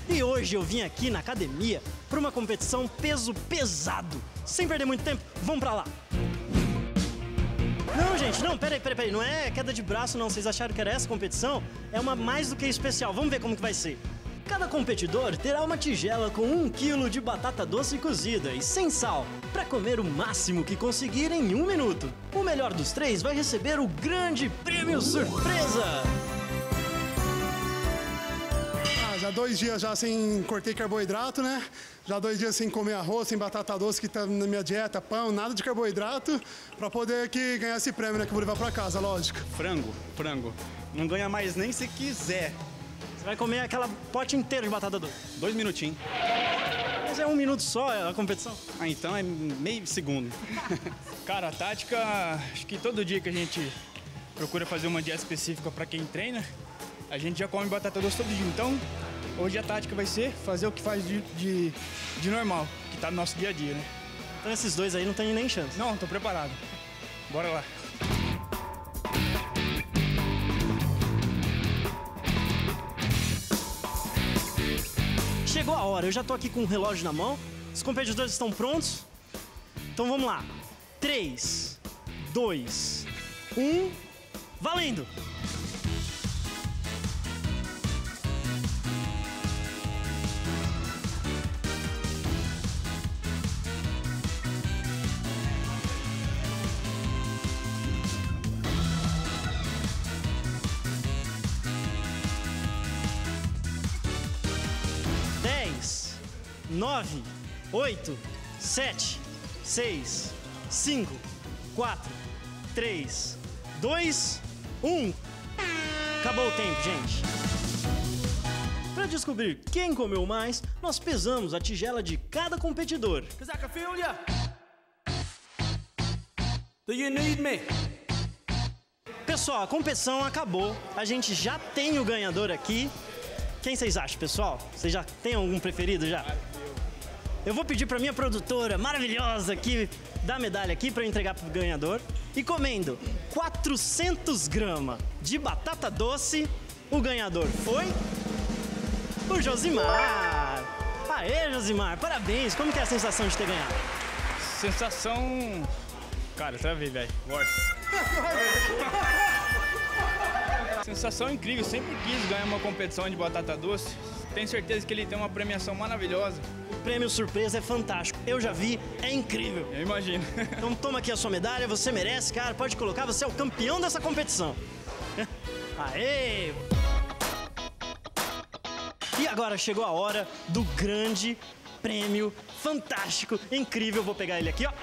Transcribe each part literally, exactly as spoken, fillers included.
E hoje eu vim aqui na academia para uma competição peso pesado. Sem perder muito tempo, vamos pra lá. Não, gente, não, peraí, peraí, peraí, não é queda de braço não, vocês acharam que era essa competição? É uma mais do que especial, vamos ver como que vai ser. Cada competidor terá uma tigela com um quilo de batata doce cozida e sem sal, para comer o máximo que conseguir em um minuto. O melhor dos três vai receber o grande prêmio surpresa! Ah, já dois dias já sem cortei carboidrato, né? Já dois dias sem comer arroz, sem batata doce, que tá na minha dieta, pão, nada de carboidrato, para poder que ganhar esse prêmio, né? Que eu vou levar para casa, lógico. Frango, frango. Não ganha mais nem se quiser. Você vai comer aquela pote inteira de batata doce. Dois minutinhos. Mas é um minuto só a competição. Ah, então é meio segundo. Cara, a tática, acho que todo dia que a gente procura fazer uma dieta específica para quem treina, a gente já come batata doce todo dia. Então, hoje a tática vai ser fazer o que faz de, de, de normal, que tá no nosso dia a dia, né? Então esses dois aí não tem nem chance. Não, tô preparado. Bora lá. Chegou a hora, eu já tô aqui com o relógio na mão, os competidores estão prontos, então vamos lá. três, dois, um, valendo! nove, oito, sete, seis, cinco, quatro, três, dois, um. Acabou o tempo, gente. Para descobrir quem comeu mais, nós pesamos a tigela de cada competidor. Do you need me? Pessoal, a competição acabou. A gente já tem o ganhador aqui. Quem vocês acham, pessoal? Vocês já tem algum preferido já? Eu vou pedir para minha produtora maravilhosa aqui dar a medalha aqui para entregar pro ganhador. E comendo quatrocentos gramas de batata doce, o ganhador foi o Josimar. Aê, Josimar, parabéns. Como que é a sensação de ter ganhado? Sensação... Cara, travei, velho. Bora. Sensação incrível. Sempre quis ganhar uma competição de batata doce. Tenho certeza que ele tem uma premiação maravilhosa. O prêmio surpresa é fantástico. Eu já vi, é incrível. Eu imagino. Então toma aqui a sua medalha, você merece, cara. Pode colocar, você é o campeão dessa competição. Aê! E agora chegou a hora do grande prêmio fantástico, incrível. Vou pegar ele aqui, ó.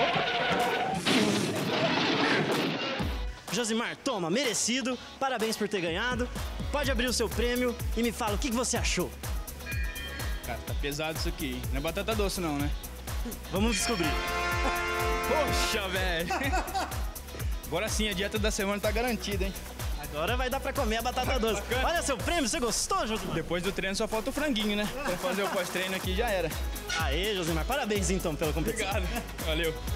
Josimar, toma, merecido. Parabéns por ter ganhado. Pode abrir o seu prêmio e me fala o que você achou. Cara, tá pesado isso aqui. Não é batata doce não, né? Vamos descobrir. Poxa, velho. Agora sim, a dieta da semana tá garantida, hein? Agora vai dar pra comer a batata doce. Olha seu prêmio, você gostou, Josimar? Depois do treino só falta o franguinho, né? Pra fazer o pós-treino aqui já era. Aê, Josimar, parabéns então pela competição. Obrigado, valeu.